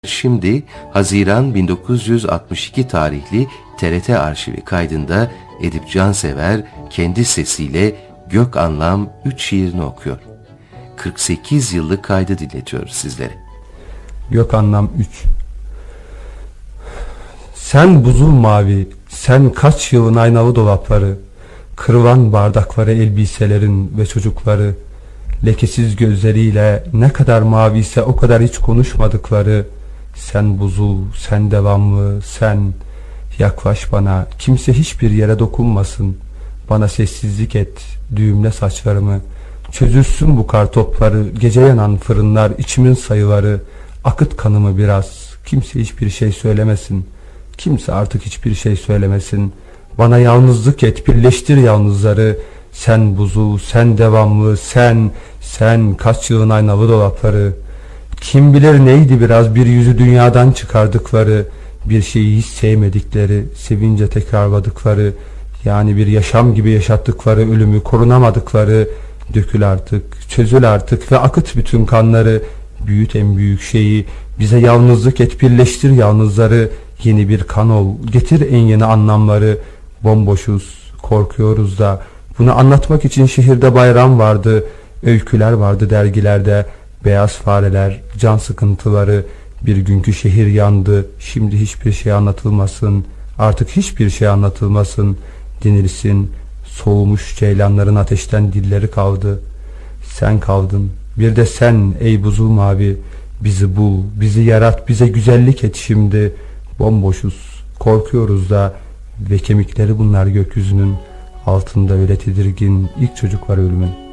Şimdi Haziran 1962 tarihli TRT arşivi kaydında Edip Cansever kendi sesiyle Gök Anlam 3 şiirini okuyor. 48 yıllık kaydı dinletiyoruz sizlere. Gök Anlam 3. Sen buzul mavi, sen kaç yılın aynalı dolapları, kırılan bardakları, elbiselerin ve çocukları, lekesiz gözleriyle ne kadar maviyse o kadar hiç konuşmadıkları, sen buzul, sen devamlı, sen yaklaş bana, kimse hiçbir yere dokunmasın, bana sessizlik et, düğümle saçlarımı, çözülsün bu kar topları, gece yanan fırınlar, içimin sayıları, akıt kanımı biraz, kimse hiçbir şey söylemesin, kimse artık hiçbir şey söylemesin, bana yalnızlık et, birleştir yalnızları, sen buzul, sen devamlı, sen kaç yılın aynalı dolapları, kim bilir neydi biraz bir yüzü dünyadan çıkardıkları, bir şeyi hiç sevmedikleri, sevince tekrarladıkları, yani bir yaşam gibi yaşattıkları ölümü korunamadıkları, dökül artık, çözül artık ve akıt bütün kanları, büyüt en büyük şeyi, bize yalnızlık et, birleştir yalnızları, yeni bir kan ol, getir en yeni anlamları, bomboşuz, korkuyoruz da, bunu anlatmak için şehirde bayram vardı, öyküler vardı dergilerde, beyaz fareler, can sıkıntıları, bir günkü şehir yandı, şimdi hiçbir şey anlatılmasın, artık hiçbir şey anlatılmasın, denilsin, soğumuş ceylanların ateşten dilleri kaldı, sen kaldın, bir de sen ey buzul mavi, bizi bul, bizi yarat, bize güzellik et şimdi, bomboşuz, korkuyoruz da, ve kemikleri bunlar gökyüzünün, altında öyle tedirgin ilk çocuk var ölümün.